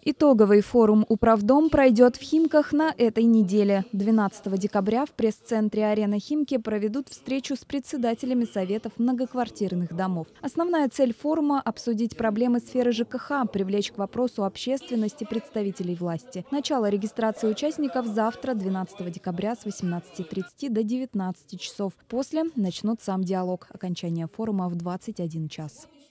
Итоговый форум «Управдом» пройдет в Химках на этой неделе. 12 декабря в пресс-центре «Арена Химки» проведут встречу с председателями советов многоквартирных домов. Основная цель форума – обсудить проблемы сферы ЖКХ, привлечь к вопросу общественности представителей власти. Начало регистрации участников завтра, 12 декабря с 18:30 до 19 часов. После начнут сам диалог. Окончание форума в 21 час.